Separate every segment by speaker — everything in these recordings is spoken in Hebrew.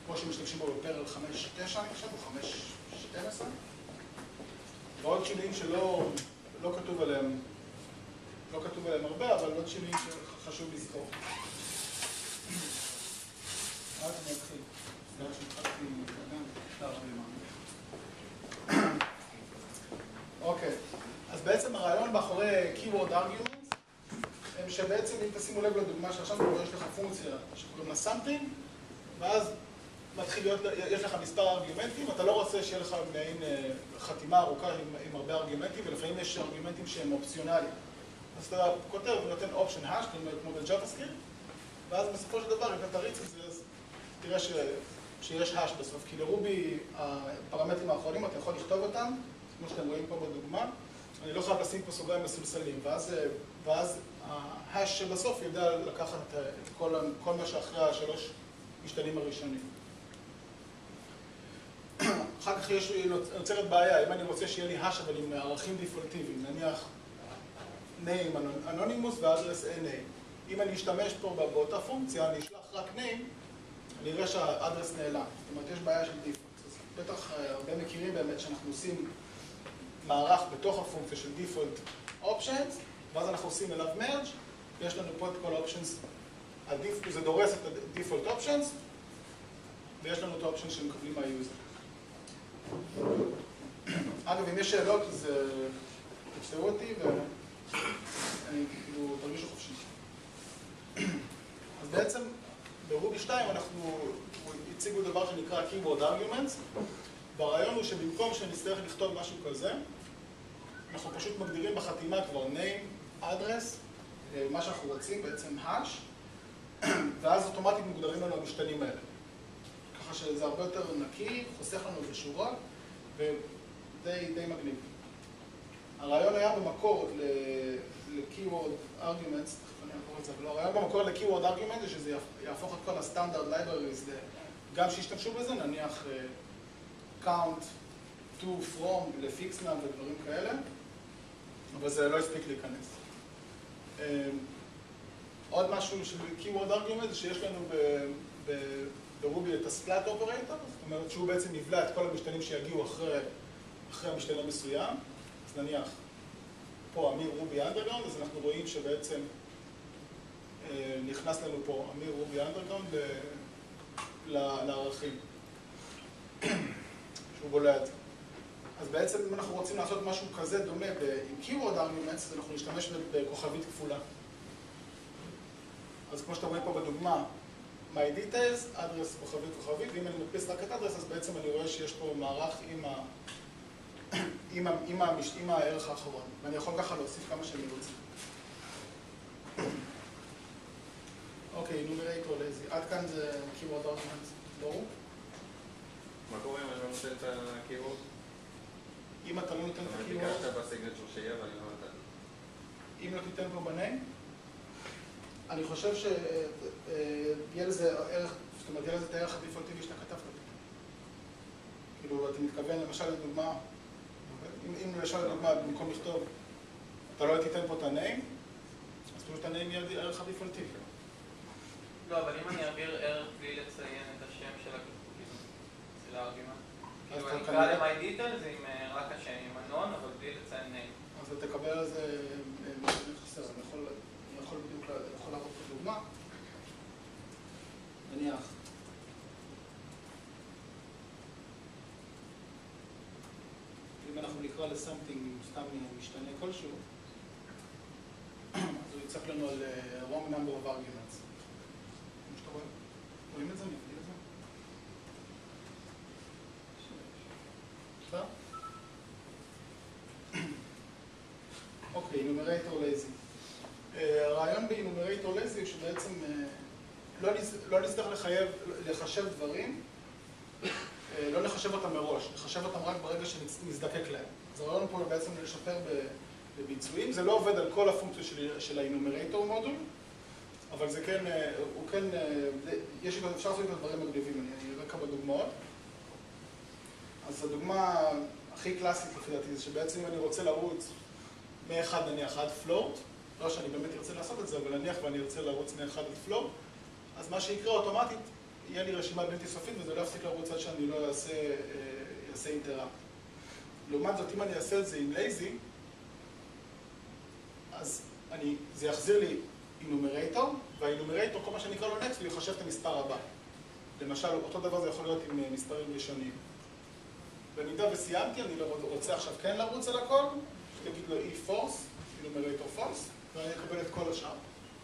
Speaker 1: כמו שמשתמשים בו בפרל 5.9, אני חושב, או 5.12. ועוד שינויים שלא כתוב עליהם, הרבה, אבל עוד שינויים שחשוב לזכור. רק אני אתחיל. זה רק שהתחלתי להתקדם. אוקיי, אז בעצם הרעיון מאחורי keyword arguments הם שבעצם אם תשימו לב לדוגמה שעכשיו יש לך פונקציה שקוראים לה something, ואז מתחיל להיות, יש לך מספר ארגומנטים, אתה לא רוצה שיהיה לך מעין חתימה ארוכה עם הרבה ארגומנטים, ולפעמים יש ארגומנטים שהם אופציונליים. אז אתה כותב ונותן option hash, כמו ב-JavaScript, ואז בסופו של דבר, אם אתה תריץ את זה, אז תראה שיש hash בסוף. כי לרובי, הפרמטרים האחרונים, אתה יכול לכתוב אותם, כמו שאתם רואים פה בדוגמה, אני לא חייב לשים פה סוגריים מסולסלים, ואז ה-hash שבסוף יודע לקחת את כל מה שאחרי השלוש משתנים הראשונים. אחר כך נוצרת בעיה, אם אני רוצה שיהיה לי hash אבל עם ערכים דיפולטיביים, נניח name anonymous ו-address NA. אם אני אשתמש פה באותה פונקציה, אני אשלח רק name, אני אראה שה-address נעלם. זאת אומרת, יש בעיה של דיפולט. אז בטח הרבה מכירים באמת שאנחנו עושים מערך בתוך הפונקציה של default options, ואז אנחנו עושים אליו merge, ויש לנו פה את כל options, זה דורס את ה-default options, ויש לנו את ה-options שמקבלים מהיוזר. אגב, אם יש שאלות, אז תפסרו אותי ואני כאילו תרגישו חופשי. אז בעצם ברובי 2 אנחנו הציגו דבר שנקרא keyword arguments, והרעיון הוא שבמקום שנצטרך לכתוב משהו כזה, אנחנו פשוט מגדירים בחתימה כבר name, address, מה שאנחנו רוצים, בעצם hash, ואז אוטומטית מוגדרים לנו המשתנים האלה. ככה שזה הרבה יותר נקי, חוסך לנו בשורות, ודי מגניב. הרעיון היה במקור ל-keyword arguments, תכף אני אעבור את זה, אבל הרעיון במקור ל-keyword arguments זה שזה יהפוך את כל הסטנדרט libraries, גם שישתמשו בזה, נניח count, to, from, ל-fixnum ודברים כאלה, אבל זה לא הספיק להיכנס. עוד משהו של keyword argument זה שיש לנו ברובי את ה-splat operator, זאת אומרת שהוא בעצם יבלע את כל המשתנים שיגיעו אחרי המשתן המסוים. אז נניח פה אמיר רובי אנדרגראונד, אז אנחנו רואים שבעצם נכנס לנו פה אמיר רובי אנדרגראונד לערכים שהוא בולע את זה. אז בעצם אם אנחנו רוצים לעשות משהו כזה דומה עם keyword arguments, אז אנחנו נשתמש בכוכבית כפולה. אז כמו שאתם רואים פה בדוגמה, my details, address כוכבית, ואם אני מדפיס רק את address, אז בעצם אני רואה שיש פה מערך עם הערך האחרון. ואני יכול ככה להוסיף כמה שאני רוצה. אוקיי, נומרטור לייזי. עד כאן זה keyword arguments. ברור?
Speaker 2: מה קורה אם אני לא נותן את ה-keyword?
Speaker 1: אם אתה לא נותן את ה-keyword...
Speaker 2: ביקשת בסיגנצ'ר שיהיה, אבל אני לא נותן.
Speaker 1: אם לא תיתן פה בניים, אני חושב שיהיה לזה ערך, זאת אומרת, יהיה לזה את הערך הדיפולטיבי שאתה כתבת. כאילו, אתה מתכוון, למשל, לדוגמה, אם למשל, לדוגמה, במקום לכתוב, אתה לא תיתן פה את הניים, אז פשוט הניים יהיה ערך הדיפולטיבי.
Speaker 3: לא, אבל אם אני אעביר ערך בלי לציין את השם של הארגומנט, כאילו אני אקרא ל-my details עם רק השם, עם הנון, אבל בלי לציין name.
Speaker 1: אז אתה תקבל על זה חסר. אני יכול בדיוק להראות פה דוגמה. נניח. אם אנחנו נקרא ל-something סתם משתנה כלשהו, אז הוא יצטרך לנו על wrong number of arguments. כמו שאתה רואה, רואים את זה? נבדיל את זה? בסדר? אוקיי, enumerator lazy. הרעיון ב-enumerator lazy הוא שבעצם לא נצטרך לחשב דברים, לא לחשב אותם מראש, לחשב אותם רק ברגע שנזדקק להם. אז הרעיון פה בעצם לשפר בביצועים. זה לא עובד על כל הפונקציה של ה-enumerator מודול, אבל זה כן, הוא כן, אפשר לעשות את הדברים מגניבים, אני אראה כמה דוגמאות. אז הדוגמה הכי קלאסית לפי דעתי זה שבעצם אם אני רוצה לרוץ מאחד נניח עד פלוט, לא שאני באמת ארצה לעשות את זה, אבל נניח ואני ארצה לרוץ מאחד עד פלוט, אז מה שיקרה אוטומטית יהיה לי רשימה בלתי סופית וזה לא יפסיק לרוץ עד שאני לא אעשה אינטראפט. לעומת זאת, אם אני אעשה את זה עם לייזי, אז זה יחזיר לי אינומרטור, והאינומרטור, כל מה שאני אקרא לו next, הוא יחשב את המספר הבא. למשל, אותו דבר זה יכול להיות עם מספרים ראשוניים. במידה וסיימתי, אני רוצה עכשיו כן לרוץ על הכל, שתגיד לו e-force, אינומרטור false, ואני אקבל את כל השאר.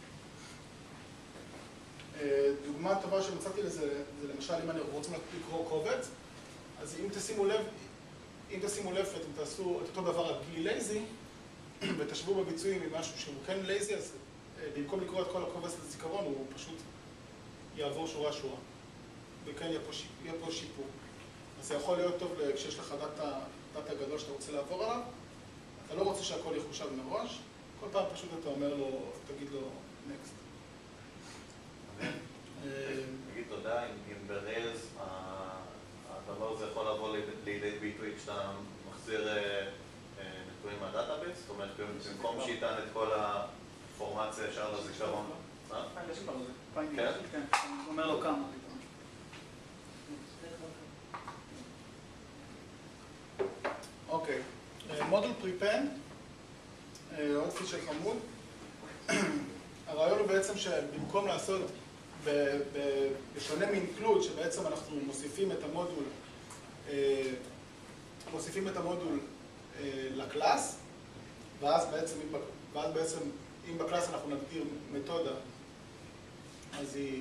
Speaker 1: דוגמה טובה שמצאתי לזה, זה למשל אם אני רוצים לקרוא קובץ, אז אם תשימו לב ואתם תעשו את אותו דבר בלי לייזי, ותשבו בביצועים עם משהו שהוא כן לייזי, אז במקום לקרוא את כל הקובץ לזיכרון, הוא פשוט יעבור שורה-שורה. וכן יהיה פה שיפור. אז זה יכול להיות טוב כשיש לך דאטה גדול שאתה רוצה לעבור עליו, אתה לא רוצה שהכל יחושב מראש, כל פעם פשוט אתה אומר לו, תגיד לו next.
Speaker 4: תגיד תודה, אם ברז הדבר הזה יכול לבוא לידי ביטוי כשאתה מחזיר נתונים מהדאטאבייס, זאת אומרת, במקום שייתן את כל הפורמציה אפשר לזיכרון.
Speaker 5: יש כבר זה. כן? כן. הוא אומר לו כמה.
Speaker 1: אוקיי. מודול פריפנד, עוד פיצ'ר חמוד. הרעיון הוא בעצם שבמקום לעשות בשונה מ-include, שבעצם אנחנו מוסיפים את המודול לקלאס, ואז בעצם אם בקלאס אנחנו נגדיר מתודה, אז היא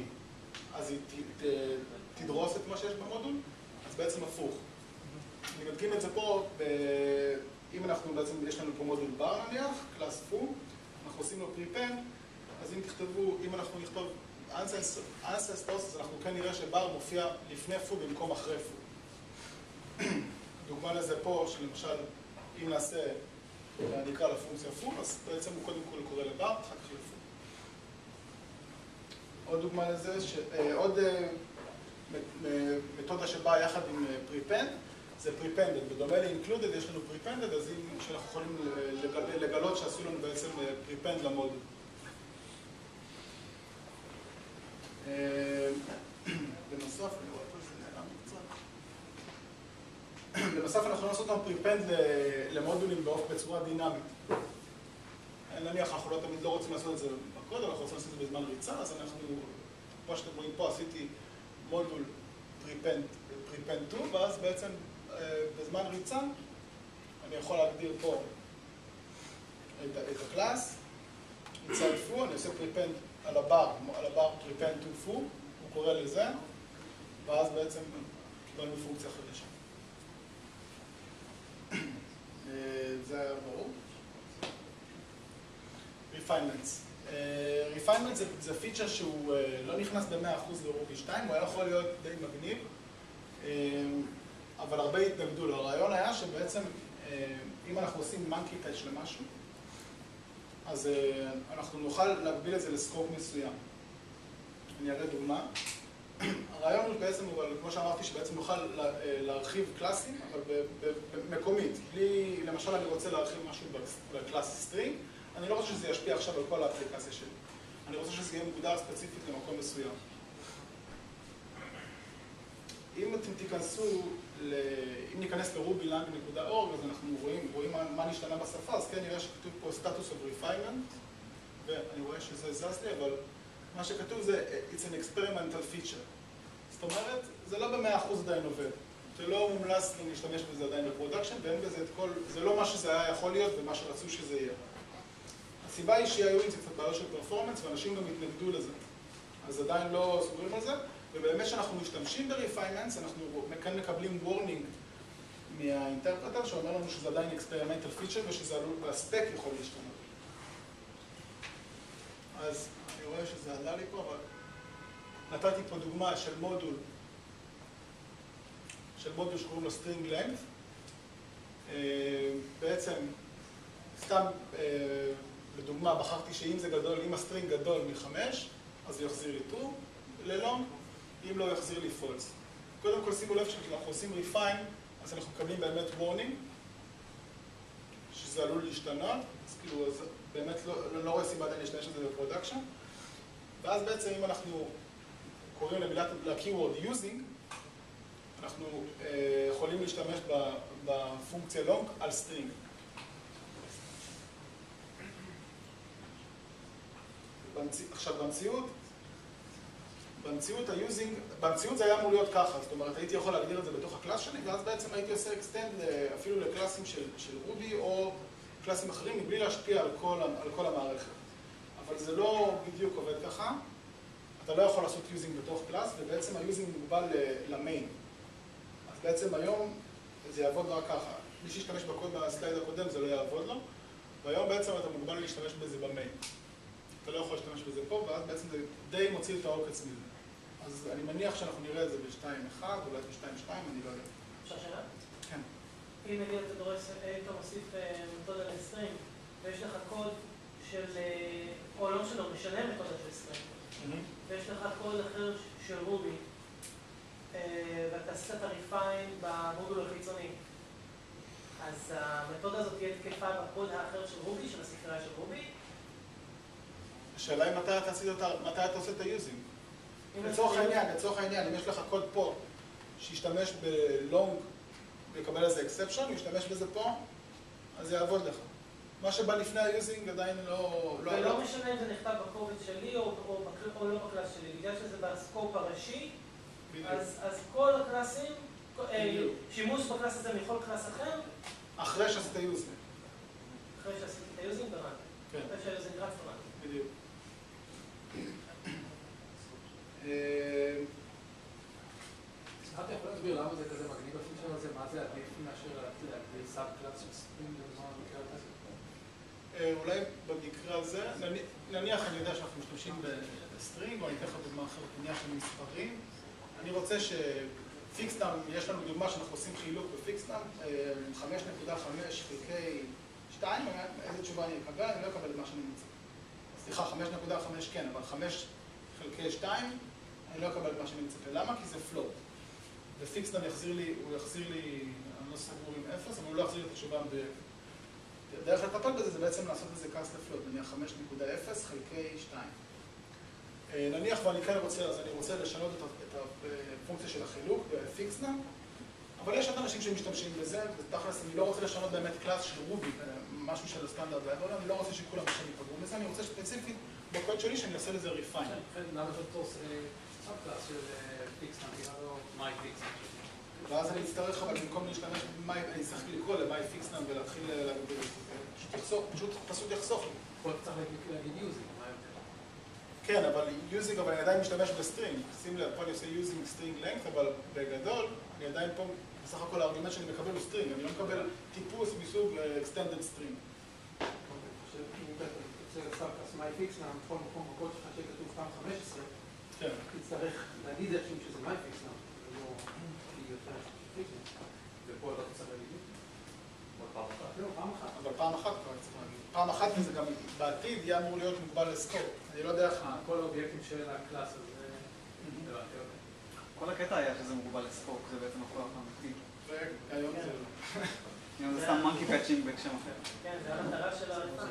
Speaker 1: תדרוס את מה שיש במודול, אז בעצם הפוך. אני מדגים את זה פה, אם אנחנו בעצם, יש לנו פה מודול בר נניח, קלאס פו, אנחנו עושים לו פריפן, אז אם אנחנו נכתוב ancestors, אז אנחנו כן נראה שבר מופיע לפני פו במקום אחרי פו. דוגמה לזה פה, שלמשל, אם נקרא לפונקציה פו, אז בעצם הוא קודם כל קורא לבר, אחר כך לפו. עוד דוגמה לזה, עוד מתודה שבאה יחד עם prepend, זה prepended. בדומה ל-included יש לנו prepended, אז אנחנו יכולים לגלות שעשו לנו בעצם prepend למודול. בנוסף, אני רואה פה שזה נעלם קצת. בנוסף אנחנו יכולים לעשות לנו prepend למודולים בצורה דינמית. נניח, אנחנו לא תמיד לא רוצים לעשות את זה בקוד, אנחנו רוצים לעשות את זה בזמן ריצה, אז אנחנו, כמו שאתם רואים פה, עשיתי מודול prepend to, ואז בעצם בזמן ריצה אני יכול להגדיר פה את הקלאס, inside foo, אני עושה prepend על הבר prepend to foo, הוא קורא לזה, ואז בעצם קיבלנו פונקציה חדשה. זה היה ברור. refinements. refinements זה פיצ'ר שהוא לא נכנס ב-100% לרובי 2, הוא היה יכול להיות די מגניב, אבל הרבה התנגדו לו. הרעיון היה שבעצם, אם אנחנו עושים monkey touch למשהו, אז אנחנו נוכל להגביל את זה לסקופ מסוים. אני אראה דוגמה. הרעיון הוא בעצם, כמו שאמרתי, שבעצם נוכל להרחיב קלאסים, אבל מקומית. למשל, אני רוצה להרחיב משהו בקלאס string, אני לא רוצה שזה ישפיע עכשיו על כל האפליקציה שלי. אני רוצה שזה יהיה מוגדר ספציפית למקום מסוים. אם אתם תיכנסו, אם ניכנס ל-rubylang.org, אז אנחנו רואים מה נשתנה בשפה, אז כן נראה שכתוב פה status of refinement, ואני רואה שזה זז לי, אבל מה שכתוב זה it's an experimental feature. זאת אומרת, זה לא ב-100% עדיין עובד. זה לא מומלץ להשתמש בזה עדיין בפרודקשן, ואין בזה את כל, זה לא מה שזה היה יכול להיות ומה שרצו שזה יהיה. הסיבה היא שהיו עם זה קצת בעיות של פרפורמנס, ואנשים גם התנגדו לזה. אז עדיין לא סוגרים על זה, ובאמת שאנחנו משתמשים ב-refinements, אנחנו כאן מקבלים warning מהאינטרפרטר, שאומר לנו שזה עדיין experimental feature, והספק יכול להשתנות. אז אני רואה שזה עלה לי פה, אבל נתתי פה דוגמה של מודול שקוראים לו string length. בעצם, סתם לדוגמה, בחרתי שאם זה גדול, אם הסטרינג גדול מ-5, אז הוא יחזיר לי true ללונג, אם לא, הוא יחזיר לי false. קודם כל, שימו לב שאנחנו עושים refine, אז אנחנו מקבלים באמת warning, שזה עלול להשתנות, אז כאילו, אז באמת לא רואה סיבה עדיין להשתמש את זה בפרודקשן. ואז בעצם, אם אנחנו קוראים ל-keyword using, אנחנו יכולים להשתמש בפונקציה long על string. עכשיו במציאות זה היה אמור להיות ככה, זאת אומרת הייתי יכול להגדיר את זה בתוך הקלאס שלי, ואז בעצם הייתי עושה extend אפילו לקלאסים של רובי או קלאסים אחרים, מבלי להשפיע על כל המערכת. אבל זה לא בדיוק עובד ככה, אתה לא יכול לעשות using בתוך קלאס, ובעצם ה-using מוגבל למיין. אז בעצם היום זה יעבוד רק ככה. מי שישתמש בקוד בסלייד הקודם זה לא יעבוד לו, והיום בעצם אתה מוגבל להשתמש בזה במיין. אתה לא יכול להשתמש בזה פה, ואז בעצם זה די מוציא את העוקץ מזה. אז אני מניח שאנחנו נראה את זה ב-2.1, אולי ב-2.2, אני לא יודע.
Speaker 6: אפשר שאלה?
Speaker 1: כן.
Speaker 6: אם נגיד אתה דורס, אתה מוסיף מתודה לסטרינג, ויש לך קוד של, או לא משנה, משנה מתודה של סטרינג, ויש לך קוד אחר של רובי, ואתה עשית את הריפיין במודול החיצוני, אז המתודה הזאת תהיה תקפה בקוד האחר של רובי, של הספרייה של רובי.
Speaker 1: השאלה היא מתי אתה עושה את ה-using. לצורך העניין, אם יש לך קוד פה שישתמש ב-long ויקבל איזה exception, הוא ישתמש בזה פה, אז זה יעבוד לך. מה שבא לפני ה-using עדיין לא...
Speaker 6: ולא משנה אם זה נכתב בקובץ שלי או לא בקלאס שלי, בגלל שזה בסקופ הראשי, אז כל הקלאסים, שימוש בקלאס הזה מכל קלאס אחר,
Speaker 1: אחרי שעשית using.
Speaker 6: אחרי שעשית את ה-using ברן. אחרי שה-using רץ ברן.
Speaker 1: בדיוק.
Speaker 7: סליחה, אתה יכול להסביר למה זה כזה מגניב בפיצ'ר הזה? מה זה עדיף מאשר להגדיר סאב קלאס של סטרינג בזמן המקרה הזה?
Speaker 1: אולי במקרה הזה, נניח אני יודע שאנחנו משתמשים בסטרינג, או אני אתן לך דוגמה אחרת, נניח של מספרים. אני רוצה שפיקסנאם, יש לנו דוגמה שאנחנו עושים חילוק בפיקסנאם, 5.5 חלקי 2, איזה תשובה אני אקבל? אני לא אקבל את מה שאני מצא. סליחה, 5.5 כן, אבל 5 חלקי 2, אני לא אקבל את מה שאני מצפה. למה? כי זה פלוט. ופיקסנאם הוא יחזיר לי, אני לא סגור עם 0, אבל הוא לא יחזיר לי את התשובה דרך לטפל בזה, זה בעצם לעשות איזה קאסט לפלוט, נניח 5.0 חלקי 2. נניח ואני כן רוצה, אז אני רוצה לשנות את הפונקציה של החילוק בפיקסנאם, אבל יש עוד אנשים שמשתמשים בזה, ותכלס אני לא רוצה לשנות באמת קלאס של רובי, משהו של הסטנדרט, אני לא רוצה שכולם משנים יפגעו בזה, אני רוצה ספציפית בקוד שלי שאני אעשה לזה ריפיין.
Speaker 7: למה אתה תוס סאב קלאס של פיקסנאם, כי לא מי פיקסנאם?
Speaker 1: ואז אני אצטרך, אבל במקום להשתמש במי, אני צריך לקרוא למי פיקסנאם ולהתחיל להגדיר את זה. פשוט יחסוך לי.
Speaker 7: פה אתה צריך להגיד יוזינג, מה יותר?
Speaker 1: כן, אבל יוזינג, אבל אני עדיין משתמש בסטרינג. שים לב, פה אני עושה יוזינג סטרינג לנגט, אבל בגדול, אני עדיין פה, בסך הכל הארגומנט שאני מקבל הוא סטרינג. אני לא מקבל טיפוס מסוג extended string.
Speaker 7: אם אתה רוצה סאב קלאס מי פיקסנאם, בכל מקום בקוד שלך שכתוב פעם 15, תצטרך להגיד איכשהו שזה מי פיקסנאם. ופה לא תצטרך להגיד פעם אחת. לא, פעם אחת. אבל פעם אחת כבר צריך להגיד. פעם אחת וזה גם בעתיד יהיה אמור להיות מוגבל לסקופ. אני לא יודע איך... כל האובייקטים של הקלאס הזה...
Speaker 5: כל הקטע היה שזה מוגבל לסקופ, זה בעצם הכל האמיתי.
Speaker 1: והיום זה לא.
Speaker 5: היום זה סתם מונקי פאצ'ינג בהקשם אחר.
Speaker 6: כן, זה המטרה של הרפאן.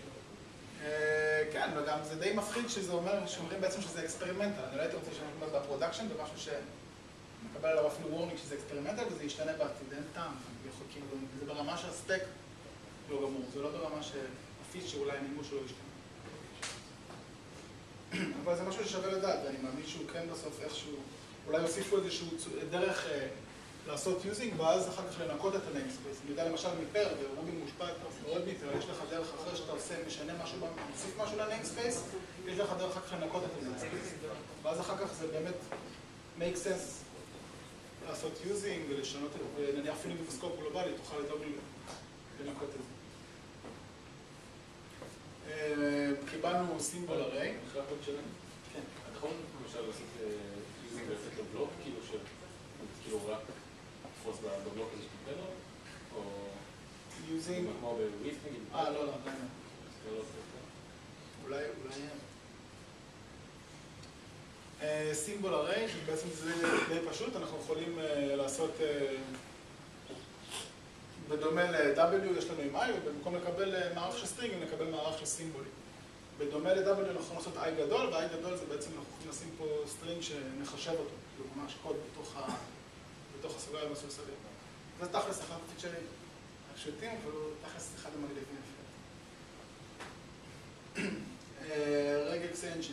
Speaker 1: כן, וגם זה די מפחיד שזה אומר, שאומרים בעצם שזה אקספרימנטל. אני לא הייתי רוצה שאנחנו נקבל בפרודקשן במשהו שמקבל עליו אפילו וורנינג שזה אקספרימנטל וזה ישתנה בעתיד, אין טעם. זה ברמה שהספק לא גמור, זה לא ברמה שהפיצ'ר אולי מימוש לא ישתנה. אבל זה משהו ששווה לדעת, ואני מאמין שהוא כן בסוף איכשהו, אולי יוסיפו איזשהו דרך לעשות יוזינג, ואז אחר כך לנקות את הניימספייס. אני יודע למשל מפר, ורובי מושפע מאוד ביטר, יש לך דרך אחרי שאתה עושה, משנה משהו, מוסיף משהו לניימספייס, יש לך דרך אחר כך לנקות את הניימספייס. ואז אחר כך זה באמת make sense לעשות יוזינג ולשנות, ונניח אפילו בסקופ גלובלי, תוכל לדאוג לנקות את זה. קיבלנו סימבול אריי.
Speaker 8: אחרי הקוד שלנו?
Speaker 1: כן.
Speaker 8: אתה יכול למשל לעשות יוזינג ולתת לו בלוק, כאילו רק תפוס בבלוק הזה שתיתן לו? או...
Speaker 1: יוזינג...
Speaker 8: כמו בוויף נגיד?
Speaker 1: לא, עדיין לא. אולי... סימבול אריי, שבעצם זה די פשוט, אנחנו יכולים לעשות... בדומה ל-W יש לנו עם I, ובמקום לקבל מערך של סטרינג, נקבל מערך של סימבולים. בדומה ל-W אנחנו יכולים לעשות I גדול, ו-I גדול זה בעצם אנחנו יכולים לשים פה סטרינג שנחשב אותו, כאילו ממש קוד בתוך הסוגריים המסולסלים. זה תכלס אחד הפיצ'רים הפשוטים, אבל הוא תכלס אחד המגניבים יפה. רגע אקסטנשן.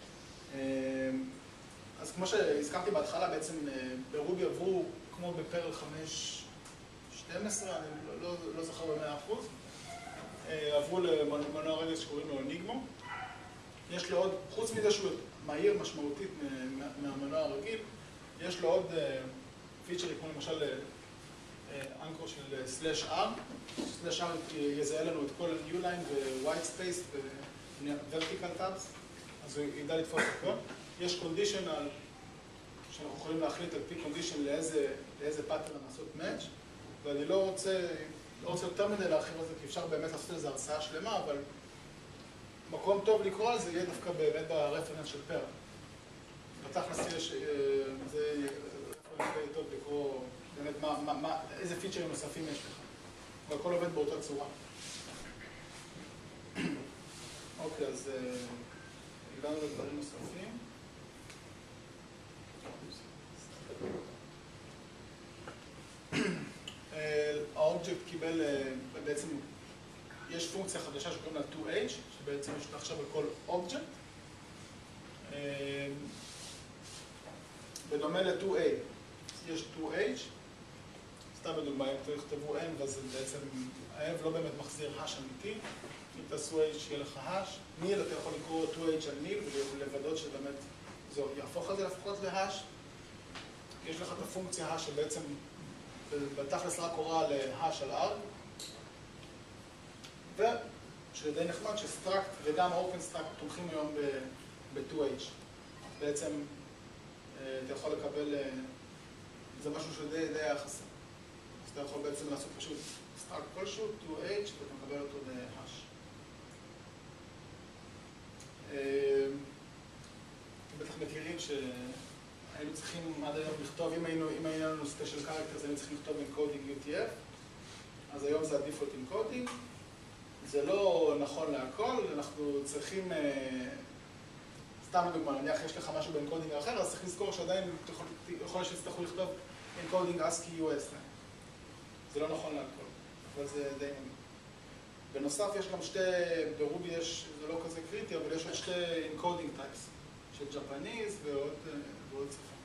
Speaker 1: אז כמו שהזכרתי בהתחלה, בעצם ברובי עברו, כמו בפרל 5.12, אני לא זוכר ב-100%, עברו למנוע רגע שקוראים לו ניגמו. יש לו עוד, חוץ מזה שהוא מהיר משמעותית מהמנוע הרגיל, יש לו עוד פיצ'רים כמו למשל אנקור של /R. /R יזהה לנו את כל ה-Uline ו-White Space ו-Vertical Tabs, אז הוא ידע לתפוס הכל. יש conditional שאנחנו יכולים להחליט על פי condition לאיזה pattern לעשות match, ואני לא רוצה יותר מדי להרחיב על זה, כי אפשר באמת לעשות איזו הרצאה שלמה, אבל מקום טוב לקרוא על זה יהיה דווקא באמת ברפרנס של פרל. בתכלס יש, זה רפרנס טוב לקרוא באמת איזה פיצ'רים נוספים יש לך. והכל עובד באותה צורה. אוקיי, אז הגענו לדברים נוספים. האובייקט קיבל, בעצם יש פונקציה חדשה שקוראים לה 2H, שבעצם יש לה עכשיו בכל אובייקט. בדומה ל-2A, יש 2H, סתם בדוגמה, אם תכתבו N, אז בעצם ה-N לא באמת מחזיר hash אמיתי. אם תעשו H, שיהיה לך hash. ניל, אתה יכול לקרוא 2H על ניל, ולוודאות שבאמת זה יהפוך את זה לפחות ל-hash. יש לך את הפונקציה hash שבעצם בתכלס רק קוראה ל-hash על R. ושדי נחמד שסטרקט וגם OpenStruct תומכים היום ב-2H. בעצם אתה יכול לקבל, זה משהו שדי יחסי. אז אתה יכול בעצם לעשות פשוט סטרקט כלשהו, 2H, ואתה מקבל אותו ב-hash. אתם בטח מכירים שהיינו צריכים עד היום לכתוב, אם היינו לנו special characters, היינו צריכים לכתוב encoding UTF, אז היום זה ה-default encoding. זה לא נכון להכל, אנחנו צריכים, סתם דוגמה, נניח יש לך משהו באנקודינג אחר, אז צריך לזכור שעדיין יכול שתצטרכו לכתוב encoding ASCII US. זה לא נכון להכל, אבל זה די נגיד. בנוסף יש גם ברובי יש, זה לא כזה קריטי, אבל יש עוד שתי encoding types, של ג'פניז ועוד שפה.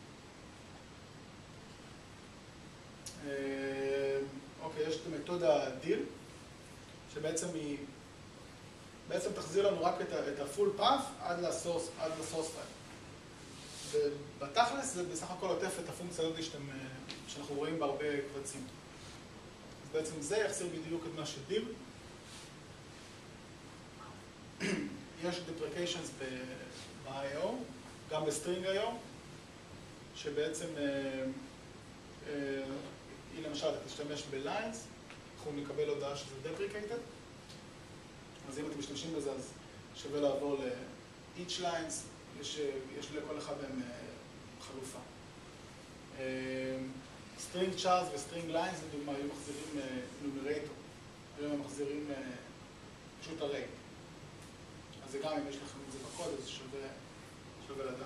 Speaker 1: אוקיי, יש את המתודה דיל, שבעצם היא, תחזיר לנו רק את ה-full path עד ל-source file. ובתכלס זה בסך הכל עוטף את הפונקציה הזאת שאנחנו רואים בהרבה קבצים. אז בעצם זה יחזיר בדיוק את מה שדיל. יש deprecations ב-IO, גם בסטרינג היום, שבעצם היא למשל תשתמש ב-lines, אנחנו נקבל הודעה שזה deprecated. אז אם אתם משתמשים בזה, אז שווה לעבור ל-each lines, יש לכל אחד מהם חלופה. string chars ו-string lines, לדוגמה, היו מחזירים numerator, היום הם מחזירים פשוט array. אז זה גם אם יש לכם את זה בקוד, אז שווה לדעת.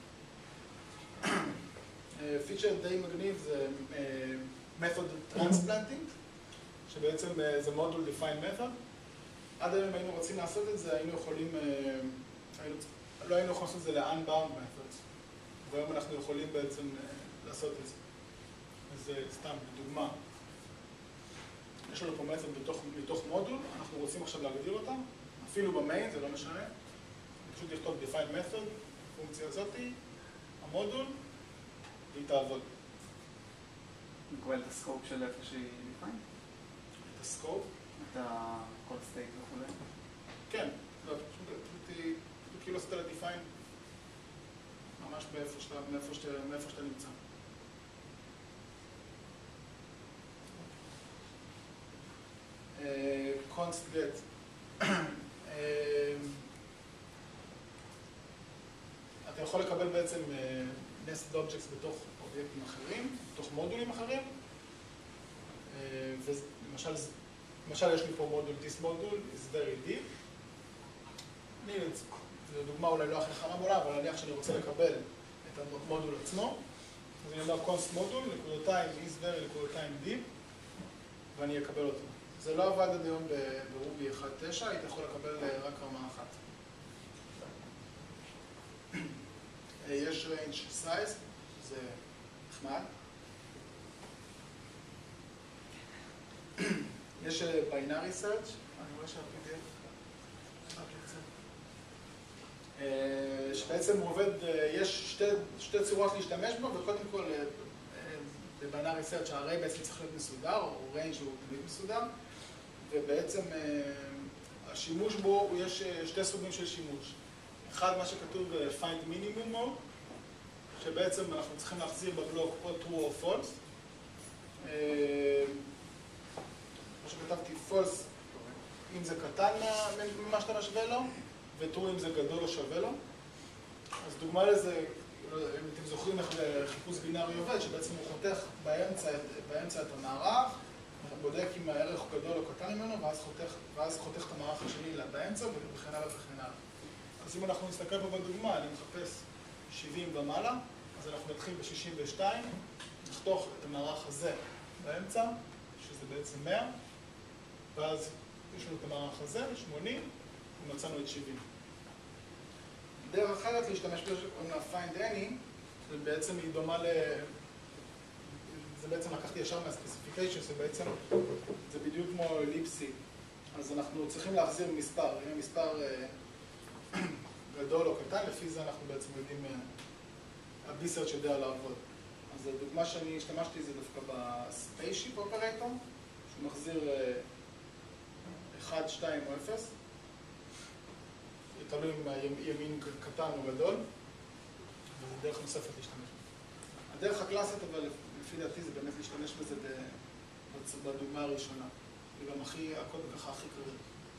Speaker 1: פיצ'ר די מגניב זה method transplanting, שבעצם זה module defined method. עד היום היינו רוצים לעשות את זה, לא היינו יכולים לעשות את זה ל-unbound methods. והיום אנחנו יכולים בעצם לעשות את זה. אז סתם, לדוגמה, יש לנו פה method מתוך מודול, אנחנו רוצים עכשיו להגדיר אותם, אפילו במיין, זה לא משנה. פשוט לכתוב defined method, הפונקציה הזאתי, המודול, והיא תעבוד.
Speaker 5: מקבל את הסקופ של איפה שהיא defined?
Speaker 1: את הסקופ?
Speaker 5: את כל סטייט וכו'? כן,
Speaker 1: פשוט כאילו עשית ל-define ממש מאיפה שאתה נמצא. const get. אתה יכול לקבל בעצם nested objects בתוך אובייקטים אחרים, בתוך מודולים אחרים. למשל יש לי פה מודול, this module is very deep. זו דוגמה אולי לא הכי חמה בעולם, אבל נניח שאני רוצה לקבל את המודול עצמו, אז אני אומר const מודול, נקודותיים is very, נקודותיים deep, ואני אקבל אותו. זה לא עבד עד היום ברובי 1.9, היית יכול לקבל רק רמה אחת. יש range size, זה נחמד. יש binary search, אני רואה שה-PDF שבעצם הוא עובד, יש שתי צורות להשתמש בו, וקודם כל ב-binary search ה-array בעצם צריך להיות מסודר, או range הוא תמיד מסודר, ובעצם השימוש בו, יש שתי סוגים של שימוש. אחד, מה שכתוב find minimum mode, שבעצם אנחנו צריכים להחזיר בבלוק או true או false. כמו שכתבתי false, אם זה קטן ממה שאתה משווה לו, ו-true אם זה גדול או שווה לו. אז דוגמה לזה, אם אתם זוכרים איך חיפוש בינארי עובד, שבעצם הוא חותך באמצע את המערך, בודק אם הערך הוא גדול או קטן ממנו, ואז חותך את המערך השני באמצע, וכן הלאה וכן הלאה. אז אם אנחנו נסתכל פה בדוגמה, אני מחפש 70 ומעלה, אז אנחנו נתחיל ב-62, נחתוך את המערך הזה באמצע, שזה בעצם 100, ואז יש לנו את המערך הזה, 80, ומצאנו את 70. דרך אחרת להשתמש בזה שקוראים לה find any, שבעצם היא דומה זה בעצם לקחתי ישר מהספציפיקיישן, זה בדיוק כמו ליפסי. אז אנחנו צריכים להחזיר מספר, אם המספר גדול או קטן, לפי זה אנחנו בעצם יודעים הביסרט שיודע לעבוד. אז הדוגמה שאני השתמשתי זה דווקא בספיישיפ אופרטור, שהוא מחזיר 1, 2 או 0. תלוי אם ימין קטן או גדול, וזו דרך נוספת להשתמש בזה. הדרך הקלאסית, אבל לפי דעתי זה באמת להשתמש בזה בדוגמה הראשונה. זה גם הקוד ככה הכי קרוב.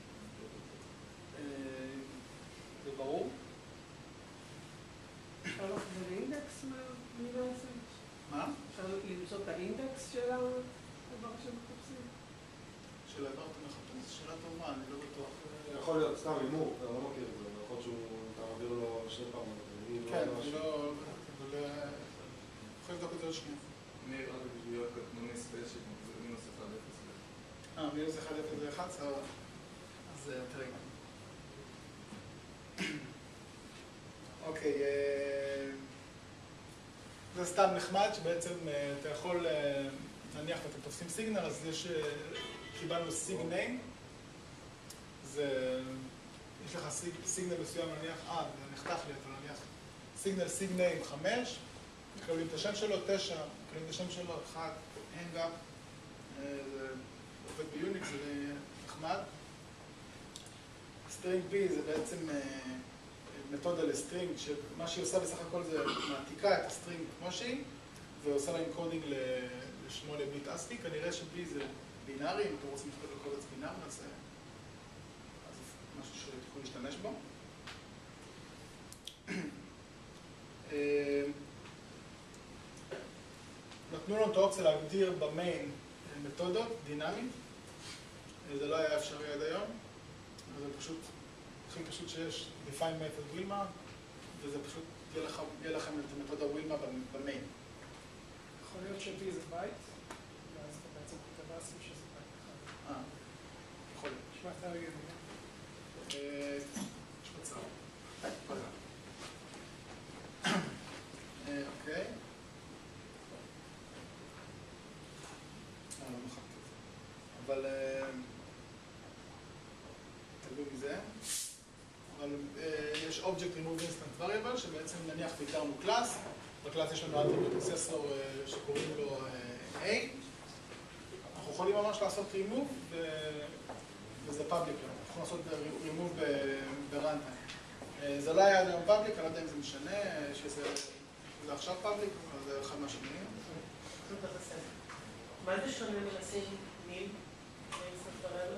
Speaker 1: זה ברור?
Speaker 9: אפשר לחזור לאינדקס מהאינדקס?
Speaker 1: מה?
Speaker 9: אפשר למצוא את האינדקס של הדבר שמחפשים?
Speaker 1: של הדבר אתה מחפש? שאלה טובה, אני לא בטוח.
Speaker 8: יכול להיות סתם הימור, אתה לא מכיר את זה, יכול להיות שאתה מעביר לו שני פעם.
Speaker 1: כן, אני לא... אבל... יכול לבדוק את זה עוד שנייה.
Speaker 2: אני רק בשביל להיות קטנוני ספיישיפ, זה מינוס 1.0.
Speaker 1: מינוס 1.0.1, סבבה. אז תראי. אוקיי, זה סתם נחמד שבעצם אתה יכול, נניח ואתם תופסים סיגנל, אז קיבלנו סיגניים, יש לך סיגנל מסוים, נניח, זה נחתך לי, אבל נניח, סיגניים 5, מקבלים את השם שלו, 9, מקבלים את השם שלו, 1, הנגאפ, זה עובד ביוניקס, זה נחמד. סטרינג B זה בעצם מתודה לסטרינג, שמה שהיא עושה בסך הכל זה מעתיקה את הסטרינג כמו שהיא, ועושה לה אינקודינג ל-8 ביט אסקי, כנראה ש-B זה בינארי, אם אתם רוצים לכתוב לקודץ בינארי, אז משהו שתוכלו להשתמש בו. נתנו לנו את האופציה להגדיר במיין מתודות דינמית, זה לא היה אפשרי עד היום, אז זה פשוט, הכי פשוט שיש define method wilma, וזה פשוט יהיה לכם את המתודה wilma במיין.
Speaker 7: יכול להיות ש-B זה בייט, ואז אתה בעצם כותב אסים שזה בייט אחד.
Speaker 1: יכול להיות.
Speaker 7: נשמע יותר הגיוני.
Speaker 1: יש מצב. אוקיי. לא מחקתי את זה. אבל תלוי מזה. אבל יש Object Remove Instant Variable, שבעצם נניח פיתרנו קלאס, בקלאס יש לנו אנטי-פרוססור שקוראים לו A. אנחנו יכולים ממש לעשות Remove, וזה Public. אנחנו יכולים לעשות Remove ב-Runtime. זה לא היה עד היום Public, אני לא יודע אם זה משנה, שזה עכשיו Public, אבל זה אחד מהשניים.
Speaker 6: מה זה שונה מלשים ניל? Instant Variable?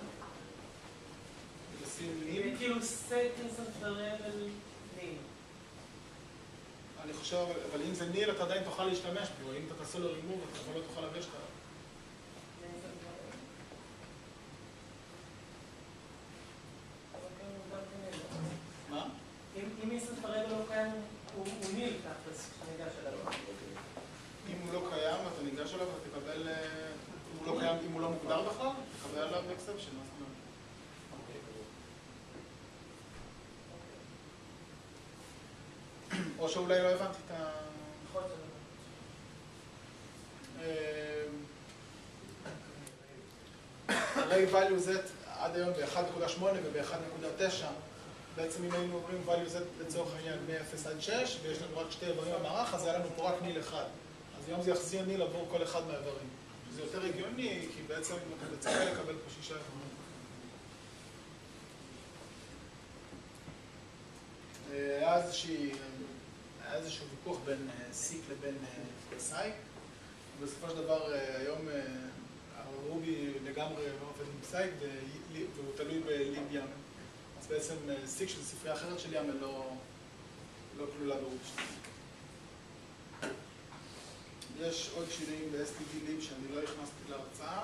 Speaker 1: לשים ניל?
Speaker 6: כאילו set Instant Variable ניל.
Speaker 1: אני חושב, אבל אם זה ניל, אתה עדיין תוכל להשתמש בו. אם אתה תעשה לו רימוב, אתה לא תוכל לגשת עליו. או שאולי לא הבנתי את ה...
Speaker 6: יכול להיות
Speaker 1: array value z עד היום ב-1.8 וב-1.9, בעצם אם היינו אומרים value z לצורך העניין מ-0 עד 6, ויש לנו רק שתי איברים במערך, אז היה לנו פה רק ניל אחד. אז היום זה יחזיר ניל עבור כל אחד מהאיברים. זה יותר הגיוני, כי בעצם אתה מצפה לקבל פה 6 איברים. היה איזשהו ויכוח בין סיק לבין סייק. בסופו של דבר היום רובי לגמרי לא עובד עם סייק והוא תלוי בליב יאמן. אז בעצם סיק של ספרייה אחרת של יאמן לא כלולה ברובי 2. יש עוד שינויים ב-STD ליב שאני לא הכנסתי להרצאה.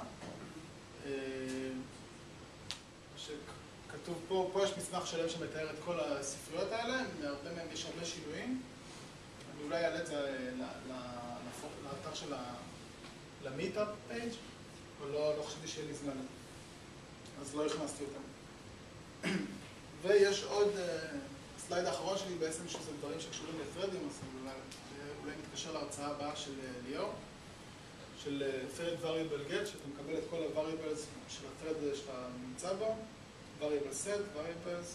Speaker 1: כתוב פה יש מסמך שלם שמתאר את כל הספריות האלה, מהרבה מהם יש הרבה שינויים. אני אולי אעלה את זה לאתר של ל-meetup page, אבל לא חשבתי שיהיה לי זמן, אז לא הכנסתי אותם. ויש עוד סלייד האחרון שלי בעצם שזה דברים שקשורים לפרדים, אז אולי מתקשר להרצאה הבאה של ליאור, של thread variable get, שאתה מקבל את כל ה-variables של ה-thread שאתה נמצא בו, variable set, variables,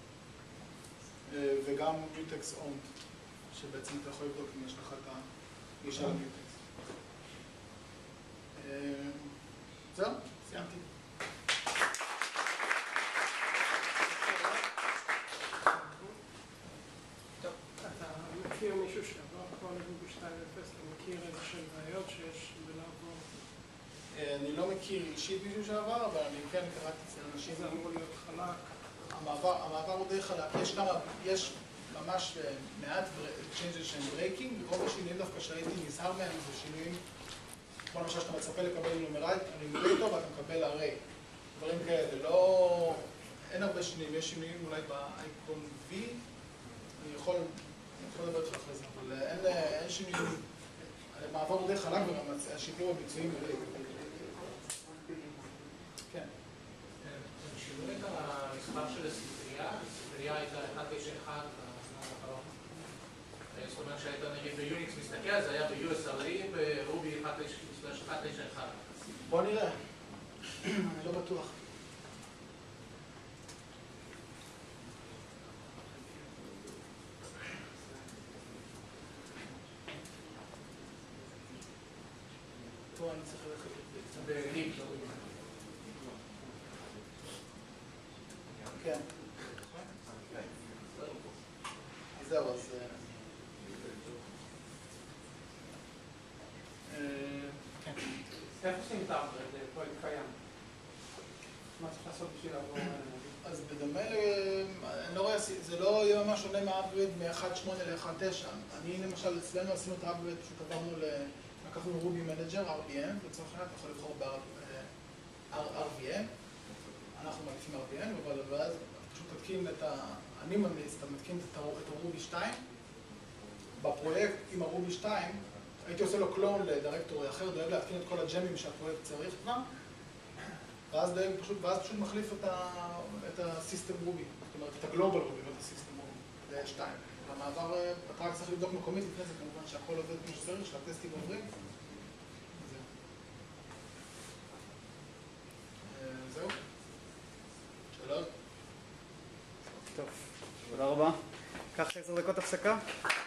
Speaker 1: וגם mutex owned, שבעצם אתה יכול לבדוק אם יש לך את הגישה למיוטקס. זהו, סיימתי.
Speaker 9: טוב, אתה מכיר מישהו שעבר כבר לרובי 2.0, אתה מכיר איזה שהן בעיות שיש בלעבור?
Speaker 1: אני לא מכיר אישית מישהו שעבר, אבל אני כן קראתי אצל אנשים.
Speaker 9: זה אמור להיות חלק.
Speaker 1: המעבר הוא די חלק. יש ממש מעט changes שהם breaking, ורוב השינויים דווקא שהייתי נזהר מהם זה שינויים, כמו למשל שאתה מצפה לקבל אנומרטור ואתה מקבל array. דברים כאלה, לא... אין הרבה שינויים, יש שינויים אולי באייקון V, אני יכול לדבר איתך אחרי זה, אבל אין שינויים. המעבר הוא די חלק והשיפור הביצועים הוא די... כן.
Speaker 10: שינו את המספר של הספרייה, הספרייה הייתה 191 בזמן האחרון. זאת אומרת שהיית נגיד ביוניקס מסתכל, זה היה ב-USRE, ברובי 191.
Speaker 1: בוא נראה, אני לא בטוח. פה אני צריך ללכת
Speaker 10: בליב.
Speaker 1: כן. זהו, אז... כן.
Speaker 9: איפה עושים את האפגרייד לפרויקט קיים? מה צריך לעשות בשביל לעבור?
Speaker 1: אז בדומה, אני לא רואה, זה לא יהיה ממש שונה מהאפגרייד מ-1.8 ל-1.9. אני למשל, אצלנו עשינו את האפגרייד, פשוט עברנו לקחנו רובי מנג'ר, RVM, לצורך העניין, אתה יכול לבחור ב-RVM. אנחנו מעדיפים RVM, אבל אז פשוט תתקין את אני ממליץ, אתה מתקין את הרובי 2. בפרויקט עם הרובי 2, הייתי עושה לו קלון לדירקטורי אחר, דואג להתקין את כל הג'מים שהפרויקט צריך כבר, ואז פשוט מחליף את הסיסטם רובי, זאת אומרת, את הגלובל רובי, לא את הסיסטם רובי, ל-2. המעבר, אתה רק צריך לבדוק מקומית לפני זה, כמובן שהכל עובד כמו שצריך, שהטסטים עוברים. זהו. שאלות?
Speaker 5: טוב, תודה רבה. קח 10 דקות הפסקה.